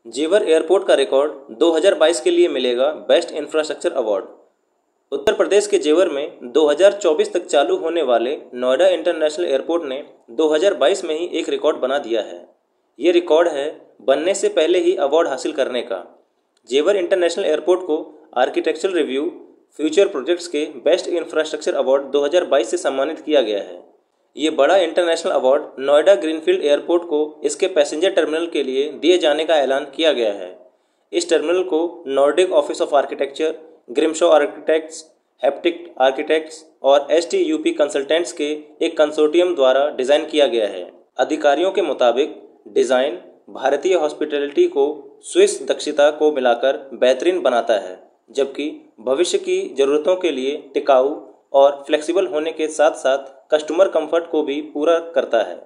जेवर एयरपोर्ट का रिकॉर्ड 2022 के लिए मिलेगा best infrastructure award. Uttar Pradesh के जेवर में 2024 तक चालू होने वाले नोएडा इंटरनेशनल एयरपोर्ट ने 2022 में ही एक रिकॉर्ड बना दिया है। ये रिकॉर्ड है बनने से पहले ही अवार्ड हासिल करने का। जेवर इंटरनेशनल एयरपोर्ट को आर्किटेक्चरल रिव्यू फ्यूचर प्रोजेक्ट्स के बेस्ट इंफ्रास्ट्रक्चर अवार्ड 2022 से सम्मानित किया गया है। ये बड़ा international award Noida greenfield airport को इसके पैसेंजर टर्मिनल के लिए दिए जाने का ऐलान किया गया है। इस टर्मिनल को Nordic office of architecture, Grimshaw architects, Haptic architects और STUP कंसल्टेंट्स के एक कंसोर्टियम द्वारा डिज़ाइन किया गया है। अधिकारियों के मुताबिक डिज़ाइन भारतीय हॉस्पिटैलिटी को स्विस दक्षता को मिलाकर बेहतरीन बनाता है, जबकि भविष्य की ज़रूरतों के लिए टिकाऊ और फ्लेक्सिबल होने के साथ साथ कस्टमर कंफर्ट को भी पूरा करता है।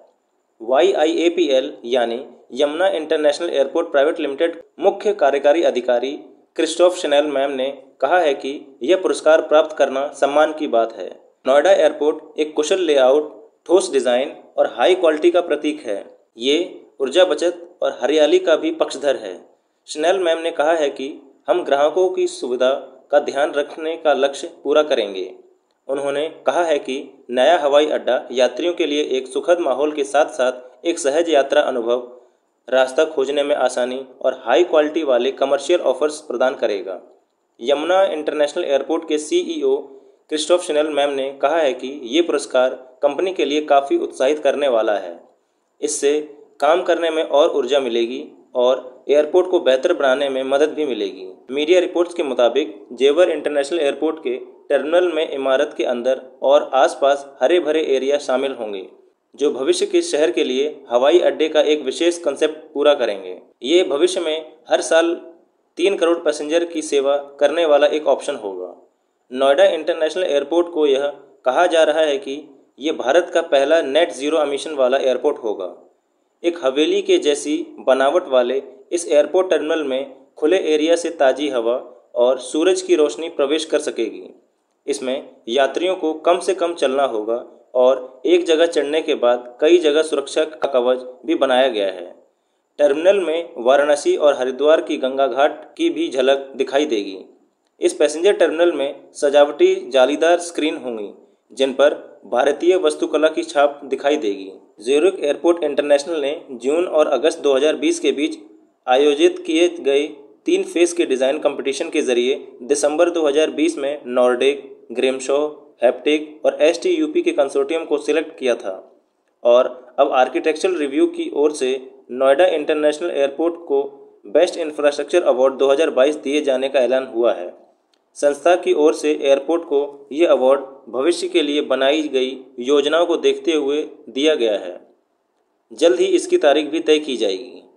YIAPL यानी Yamuna international airport private limited मुख्य कार्यकारी अधिकारी क्रिस्टोफ शनेल मैम ने कहा है कि यह पुरस्कार प्राप्त करना सम्मान की बात है। नोएडा एयरपोर्ट एक कुशल लेआउट, ठोस डिज़ाइन और हाई क्वालिटी का प्रतीक है। ये ऊर्जा बचत और हरियाली का भी पक्षधर है। शनेल मैम ने कहा है कि हम ग्राहकों की सुविधा का ध्यान रखने का लक्ष्य पूरा करेंगे। उन्होंने कहा है कि नया हवाई अड्डा यात्रियों के लिए एक सुखद माहौल के साथ साथ एक सहज यात्रा अनुभव, रास्ता खोजने में आसानी और हाई क्वालिटी वाले कमर्शियल ऑफर्स प्रदान करेगा। यमुना इंटरनेशनल एयरपोर्ट के CEO क्रिस्टोफ शनेल मैम ने कहा है कि ये पुरस्कार कंपनी के लिए काफ़ी उत्साहित करने वाला है। इससे काम करने में और ऊर्जा मिलेगी और एयरपोर्ट को बेहतर बनाने में मदद भी मिलेगी। मीडिया रिपोर्ट्स के मुताबिक जेवर इंटरनेशनल एयरपोर्ट के टर्मिनल में इमारत के अंदर और आसपास हरे भरे एरिया शामिल होंगे, जो भविष्य के शहर के लिए हवाई अड्डे का एक विशेष कंसेप्ट पूरा करेंगे। ये भविष्य में हर साल 3 करोड़ पैसेंजर की सेवा करने वाला एक ऑप्शन होगा। नोएडा इंटरनेशनल एयरपोर्ट को यह कहा जा रहा है कि ये भारत का पहला नेट ज़ीरो एमिशन वाला एयरपोर्ट होगा। एक हवेली के जैसी बनावट वाले इस एयरपोर्ट टर्मिनल में खुले एरिया से ताज़ी हवा और सूरज की रोशनी प्रवेश कर सकेगी। इसमें यात्रियों को कम से कम चलना होगा और एक जगह चढ़ने के बाद कई जगह सुरक्षा का कवच भी बनाया गया है। टर्मिनल में वाराणसी और हरिद्वार की गंगा घाट की भी झलक दिखाई देगी। इस पैसेंजर टर्मिनल में सजावटी जालीदार स्क्रीन होंगी, जिन पर भारतीय वास्तुकला की छाप दिखाई देगी। ज़्यूरिख एयरपोर्ट इंटरनेशनल ने जून और अगस्त 2020 के बीच आयोजित किए गए 3 फेज़ के डिज़ाइन कंपटीशन के जरिए दिसंबर 2020 में नॉर्डिक, ग्रिमशॉ, हेप्टिक और STUP के कंसोर्टियम को सिलेक्ट किया था और अब आर्किटेक्चरल रिव्यू की ओर से नोएडा इंटरनेशनल एयरपोर्ट को बेस्ट इंफ्रास्ट्रक्चर अवार्ड 2022 दिए जाने का ऐलान हुआ है। संस्था की ओर से एयरपोर्ट को ये अवार्ड भविष्य के लिए बनाई गई योजनाओं को देखते हुए दिया गया है। जल्द ही इसकी तारीख भी तय की जाएगी।